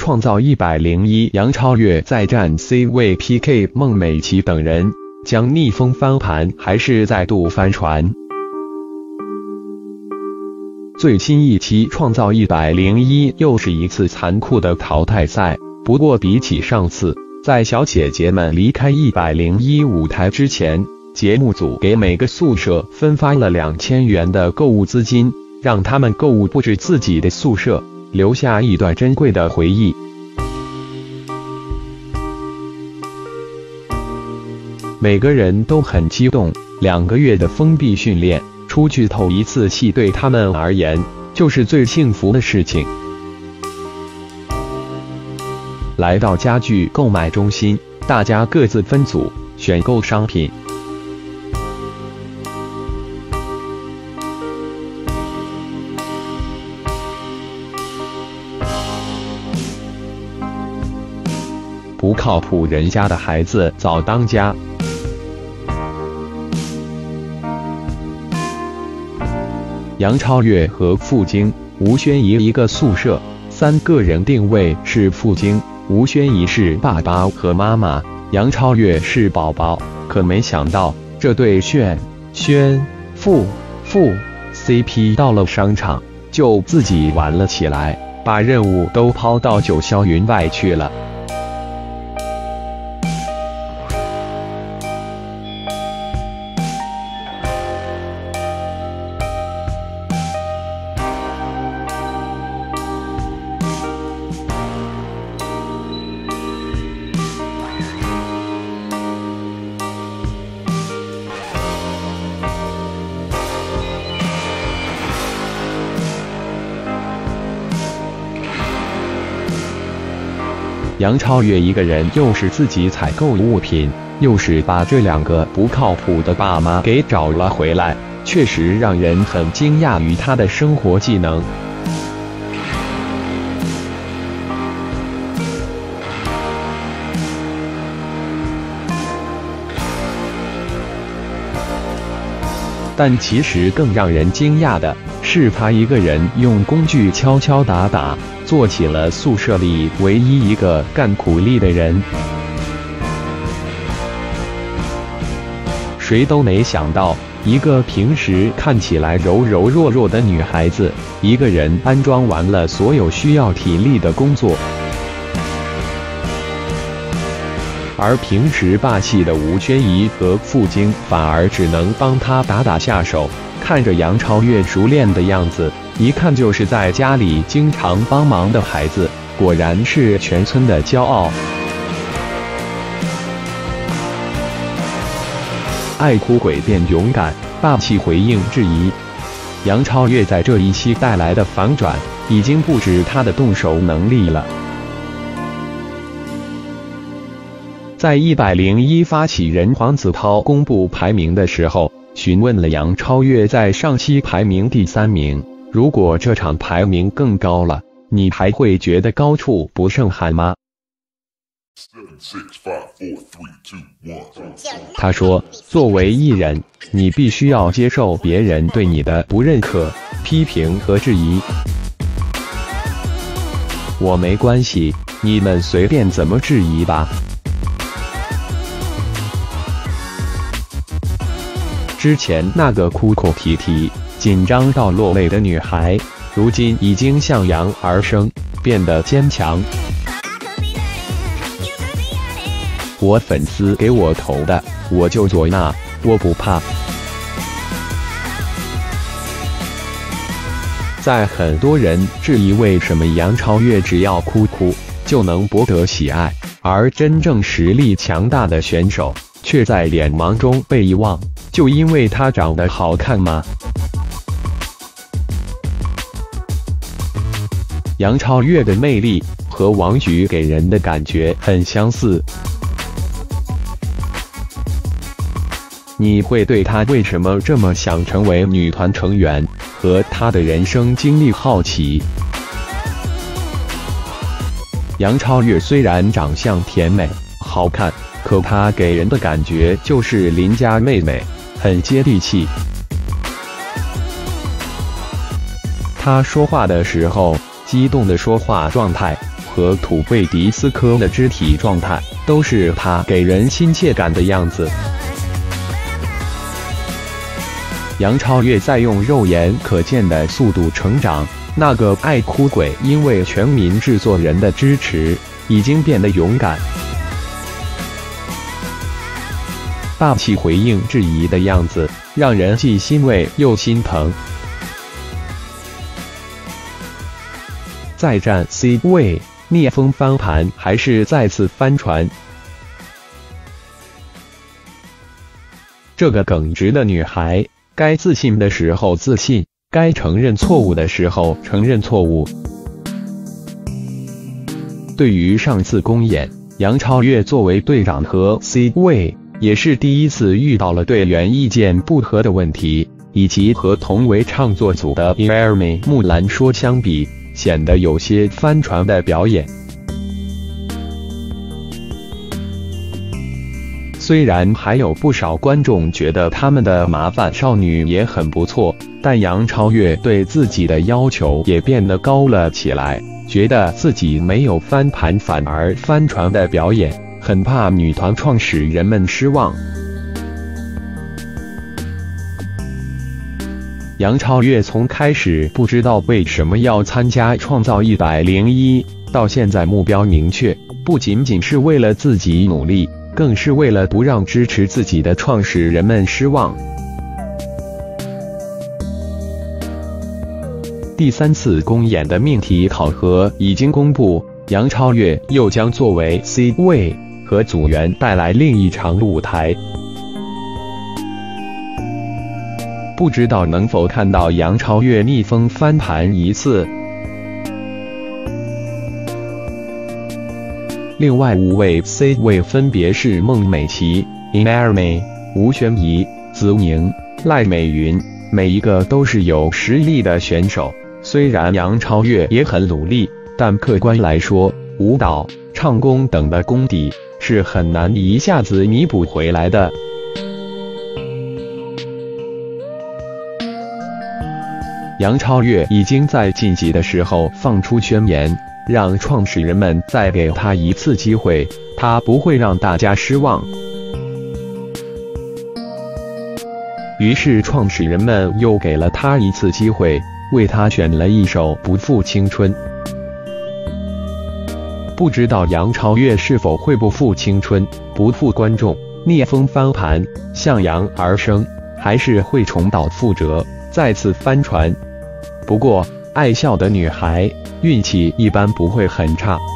创造101杨超越再战 C 位 PK 孟美岐等人，将逆风翻盘还是再度翻船？最新一期创造101又是一次残酷的淘汰赛，不过比起上次，在小姐姐们离开101舞台之前，节目组给每个宿舍分发了2000元的购物资金，让他们购物布置自己的宿舍，留下一段珍贵的回忆。每个人都很激动，2个月的封闭训练，出去透一次气对他们而言就是最幸福的事情。来到家具购买中心，大家各自分组选购商品。不靠谱人家的孩子早当家。杨超越和傅京、吴宣仪一个宿舍，3个人定位是傅京、吴宣仪是爸爸和妈妈，杨超越是宝宝。可没想到，这对宣傅 CP 到了商场就自己玩了起来，把任务都抛到九霄云外去了。杨超越一个人又是自己采购物品，又是把这2个不靠谱的爸妈给找了回来，确实让人很惊讶于他的生活技能。但其实更让人惊讶的是，他一个人用工具敲敲打打，做起了宿舍里唯一一个干苦力的人。谁都没想到，一个平时看起来柔柔弱弱的女孩子，一个人安装完了所有需要体力的工作。而平时霸气的吴宣仪和傅京反而只能帮他打打下手。看着杨超越熟练的样子，一看就是在家里经常帮忙的孩子，果然是全村的骄傲。爱哭鬼变勇敢，霸气回应质疑。杨超越在这一期带来的反转，已经不止他的动手能力了。在101发起人黄子韬公布排名的时候，询问了杨超越在上期排名第3名，如果这场排名更高了，你还会觉得高处不胜寒吗？他说，作为艺人，你必须要接受别人对你的不认可、批评和质疑。我没关系，你们随便怎么质疑吧。之前那个哭哭啼啼、紧张到落泪的女孩，如今已经向阳而生，变得坚强。我粉丝给我投的，我就做那，我不怕。在很多人质疑为什么杨超越只要哭哭就能博得喜爱，而真正实力强大的选手却在脸盲中被遗忘，就因为她长得好看吗？杨超越的魅力和王菊给人的感觉很相似。你会对她为什么这么想成为女团成员和她的人生经历好奇。杨超越虽然长相甜美好看，可她给人的感觉就是邻家妹妹，很接地气。她说话的时候，激动的说话状态和土贝迪斯科的肢体状态，都是他给人亲切感的样子。杨超越在用肉眼可见的速度成长，那个爱哭鬼因为全民制作人的支持，已经变得勇敢。霸气回应质疑的样子，让人既欣慰又心疼。再战 C 位，逆风翻盘还是再次翻船？这个耿直的女孩，该自信的时候自信，该承认错误的时候承认错误。对于上次公演，杨超越作为队长和 C 位，也是第一次遇到了队员意见不合的问题，以及和同为唱作组的 Jeremy 木兰说相比，显得有些翻船的表演。虽然还有不少观众觉得他们的麻烦少女也很不错，但杨超越对自己的要求也变得高了起来，觉得自己没有翻盘反而翻船的表演，很怕女团创始人们失望。杨超越从开始不知道为什么要参加创造101，到现在目标明确，不仅仅是为了自己努力，更是为了不让支持自己的创始人们失望。第3次公演的命题考核已经公布，杨超越又将作为 C 位和组员带来另一场舞台。不知道能否看到杨超越逆风翻盘一次。另外5位 C 位分别是孟美岐、Jeremy、吴宣仪、子宁、赖美云，每一个都是有实力的选手。虽然杨超越也很努力，但客观来说，舞蹈、唱功等的功底是很难一下子弥补回来的。杨超越已经在晋级的时候放出宣言，让创始人们再给他一次机会，他不会让大家失望。于是创始人们又给了他一次机会，为他选了一首《不负青春》。不知道杨超越是否会不负青春，不负观众，逆风翻盘，向阳而生，还是会重蹈覆辙，再次翻船。不过，爱笑的女孩运气一般不会很差。